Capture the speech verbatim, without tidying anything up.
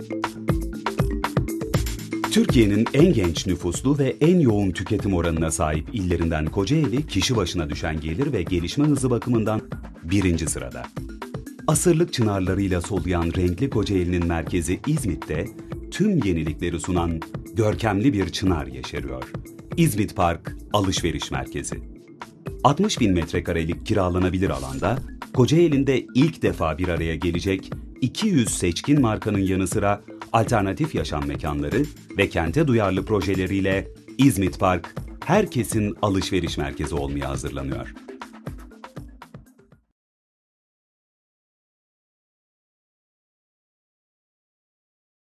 Türkiye'nin en genç nüfuslu ve en yoğun tüketim oranına sahip illerinden Kocaeli, kişi başına düşen gelir ve gelişme hızı bakımından birinci sırada. Asırlık çınarlarıyla soluyan renkli Kocaeli'nin merkezi İzmit'te tüm yenilikleri sunan görkemli bir çınar yeşeriyor. İzmit Park Alışveriş Merkezi. altmış bin metrekarelik kiralanabilir alanda, Kocaeli'nde ilk defa bir araya gelecek iki yüz seçkin markanın yanı sıra alternatif yaşam mekanları ve kente duyarlı projeleriyle İzmit Park, herkesin alışveriş merkezi olmaya hazırlanıyor.